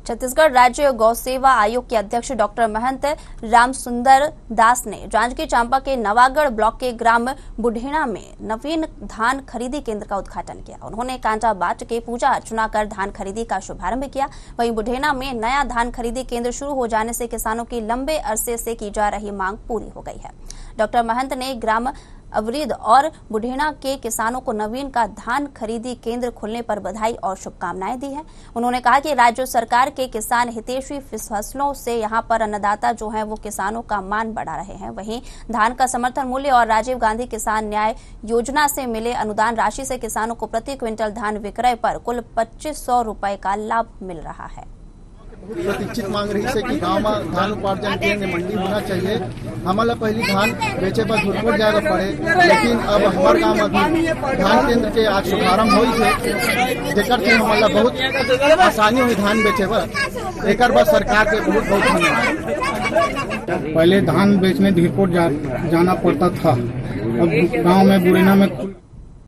छत्तीसगढ़ राज्य गौ सेवा आयोग के अध्यक्ष डॉक्टर महंत रामसुंदर दास ने जांजगीर चांपा के नवागढ़ ब्लॉक के ग्राम बुढ़ेना में नवीन धान खरीदी केंद्र का उद्घाटन किया। उन्होंने कांटा बाट के पूजा अर्चना कर धान खरीदी का शुभारंभ किया। वहीं बुढ़ेना में नया धान खरीदी केंद्र शुरू हो जाने से किसानों की लंबे अरसे से की जा रही मांग पूरी हो गई है। डॉक्टर महंत ने ग्राम अवरीद और बुढ़ेना के किसानों को नवीन का धान खरीदी केंद्र खुलने पर बधाई और शुभकामनाएं दी है। उन्होंने कहा कि राज्य सरकार के किसान हितैषी फसलों से यहां पर अन्नदाता जो हैं वो किसानों का मान बढ़ा रहे हैं। वहीं धान का समर्थन मूल्य और राजीव गांधी किसान न्याय योजना से मिले अनुदान राशि से किसानों को प्रति क्विंटल धान विक्रय पर कुल 2500 रुपए का लाभ मिल रहा है। प्रतीक्षित मांग रही है कि गांव में धान उपार्जन केंद्र मंडी होना चाहिए। हमारा पहली धान बेचे पर धुरपुर जाएगा पड़े, लेकिन अब हमारे गांव में धान केंद्र के आज शुभारंभ हुई है, जेकर से हमारा बहुत आसानी हुई धान बेचे पर। एक बार सरकार के बहुत बहुत धन्यवाद। पहले धान बेचने धुरपुर जाना पड़ता था, अब गाँव में बुढ़ेना में